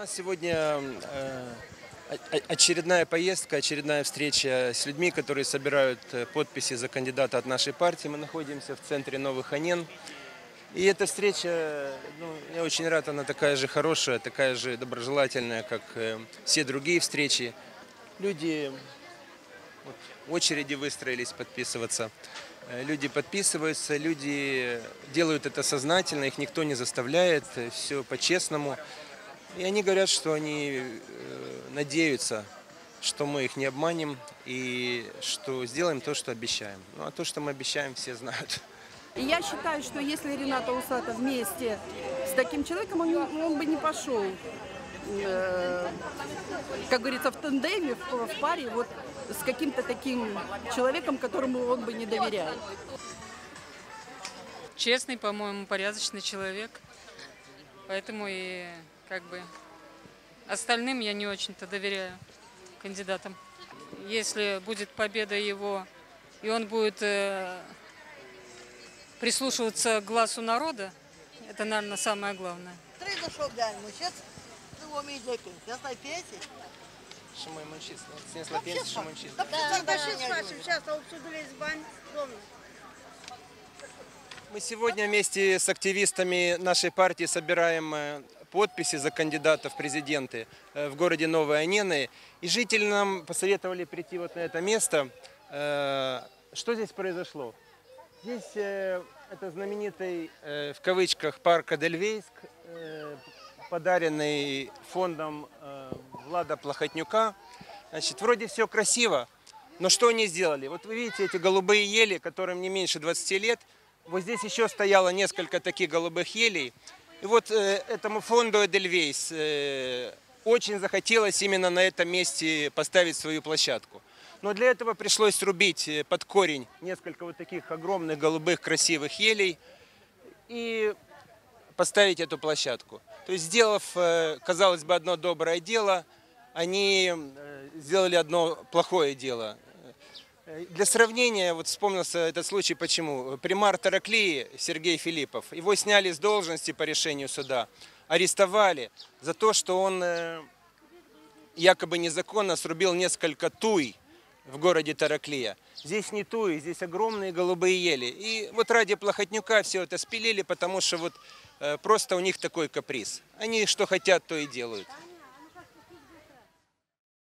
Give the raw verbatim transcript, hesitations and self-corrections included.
нас сегодня э, о- очередная поездка, очередная встреча с людьми, которые собирают э, подписи за кандидата от нашей партии. Мы находимся в центре Новых Анен. И эта встреча, ну, я очень рад, она такая же хорошая, такая же доброжелательная, как э, все другие встречи. Люди вот, в очереди выстроились подписываться. Э, Люди подписываются, люди делают это сознательно, их никто не заставляет, все по-честному. И они говорят, что они э, надеются, что мы их не обманем и что сделаем то, что обещаем. Ну а то, что мы обещаем, все знают. И я считаю, что если Рената Усата вместе с таким человеком, он, он бы не пошел, э, как говорится, в тандеме, в, в паре, вот с каким-то таким человеком, которому он бы не доверяет. Честный, по-моему, порядочный человек. Поэтому и как бы остальным я не очень-то доверяю кандидатам. Если будет победа его, и он будет э, прислушиваться к глазу народа, это, наверное, самое главное. Три дошов день, ну сейчас не умеет петь. Я знаю петь. Шимой Мунчис, снесла пенсию, Шимой Мунчис. Да, Да, да, пошли спрашиваем, сейчас обсудили бань дома. Мы сегодня вместе с активистами нашей партии собираем э, подписи за кандидата в президенты э, в городе Новые Анены. И жители нам посоветовали прийти вот на это место. Э, Что здесь произошло? Здесь э, это знаменитый, э, в кавычках, парк Эдельвейск, э, подаренный фондом э, Влада Плохотнюка. Значит, вроде все красиво, но что они сделали? Вот вы видите эти голубые ели, которым не меньше двадцати лет. Вот здесь еще стояло несколько таких голубых елей. И вот э, этому фонду Эдельвейс э, очень захотелось именно на этом месте поставить свою площадку. Но для этого пришлось рубить под корень несколько вот таких огромных голубых красивых елей и поставить эту площадку. То есть, сделав, э, казалось бы, одно доброе дело, они э, сделали одно плохое дело. Для сравнения, вот вспомнился этот случай, почему. Примар Тараклии Сергей Филиппов, его сняли с должности по решению суда, арестовали за то, что он э, якобы незаконно срубил несколько туй в городе Тараклия. Здесь не туи, здесь огромные голубые ели. И вот ради Плохотнюка все это спилили, потому что вот э, просто у них такой каприз. Они что хотят, то и делают.